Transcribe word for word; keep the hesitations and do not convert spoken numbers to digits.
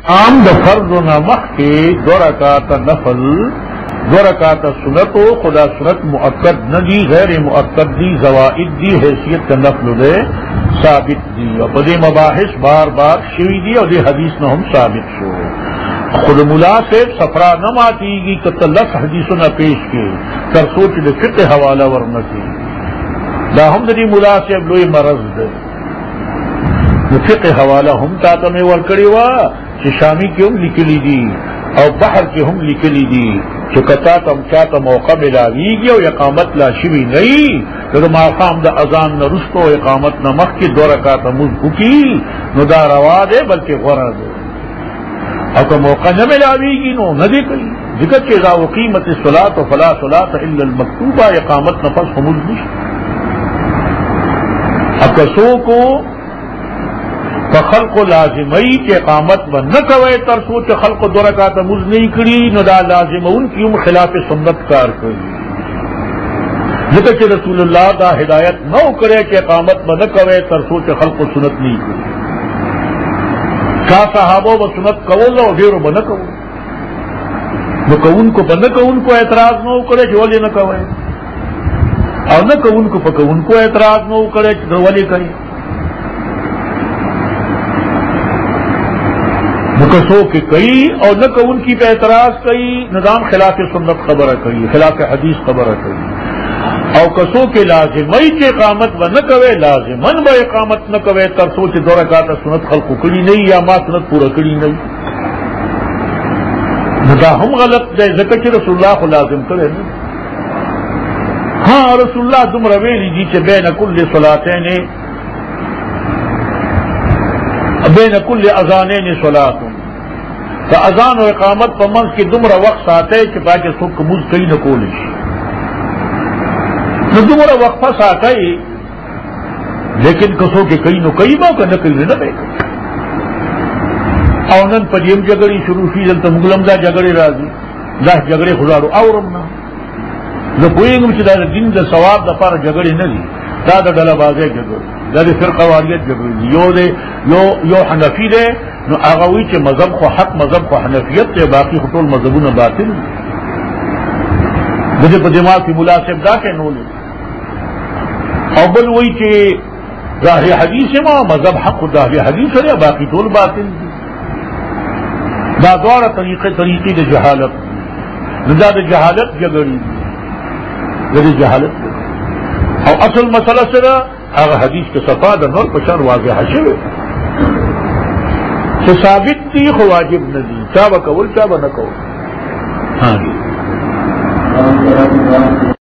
عام د فرض و نمخ کے دو رکعت نفل دو رکعت سنت و خدا سنت مؤکد نہ دی غیر مؤکد دی زوائد دی حیثیت کا نفل دے ثابت دی اور پدے مباحث بار بار شوی دی اور دے حدیث نہ ہم ثابت شو خود ملا سے سفرا نہ ماتی گی کہ تلس حدیث نہ پیش کے تر سوچ دے فقہ حوالہ ورنہ کی دا ہم دی ملا سے اب لوئی مرض دے فقہ حوالہ ہم تاتا میں ورکڑی وا کہ شامی کی ہم لکلی دی اور بحر کی ہم لکلی دی کہ کتا تم چاہتا موقع ملاوی گی اور اقامت لا شوی نہیں تو ماقام دا اذان نہ رستو اقامت نہ مخ کی دو رکعت مزکو کی نو دا روا دے بلکہ غرا دے اور تو موقع نہ ملاوی گی نو نہ دے کئی ذکر کہ اذا وقیمت الصلاۃ فلا صلاۃ الا المکتوبہ اقامت نفس حمل مش اکسو کو خلق لازمی کے اقامت و نہ کوے تر سوچ خلق دو رکعت مز نہیں کری نو دا لازم ان کی ام خلاف سنت کار کری ذکر کہ رسول اللہ دا ہدایت نہ کرے کہ اقامت و نہ کوے تر سوچ خلق سنت نہیں کری کا صحابہ و سنت کو لو ڈیرو بنہ کو نو کون کو بنہ کون کو اعتراض نہ کرے کہ ولی نہ کوے اور نہ کون کو پکون کو اعتراض نہ کرے کہ ولی کرے مکسو کے کئی اور نہ کہ ان کی پہ اعتراض کئی نظام خلاف سنت خبر کئی خلاف حدیث خبر کئی اور کسو کے لازمی کے اقامت و نہ کوے لازمن و اقامت نہ کوے ترسو کے دو رکعت سنت خلق کڑی نہیں یا ما سنت پورا کڑی نہیں ندا ہم غلط دے ذکر کہ رسول اللہ کو لازم کرے نا ہاں رسول اللہ تم رویلی جی سے بین کل صلاتین بین کل اذانین صلات تو اذان و اقامت پر منز کی دمرا وقت آتے کہ تاکہ سب کموز کئی نہ کولش نہ دمرا وقفہ ساتا ہی لیکن کسو کے کئی نو کئی موقع نہ کئی نہ بے اونن پدیم جگڑی شروع فی جلتا مغلم دا جگڑی راضی دا جگڑی خزارو اورمنا نہ پوئیں گم چدا دن دا ثواب دا پار جگڑی نہ دی دا دا ڈلا بازے جگڑی دا دے فرقہ واریت جگڑی یو دے یو یو حنفی دے نو آغاوی چے مذہب کو حق مذہب کو حنفیت تے باقی خطول مذہبون باطل مجھے پا دماغ کی ملاسب دا کے نولے اول وہی چے ظاہر حدیث ما مذہب حق ظاہر حدیث ہے باقی طول باطل دا دوارا طریقے طریقی دے جہالت دا دے جہالت جگڑی دا جہالت اور اصل مسئلہ سرا اگر حدیث کے صفا دا نور پشان واضح شوے کہ ثابت تھی خو واجب نہ دی چاہ بکول چاہ بہ نہ کول ہاں جی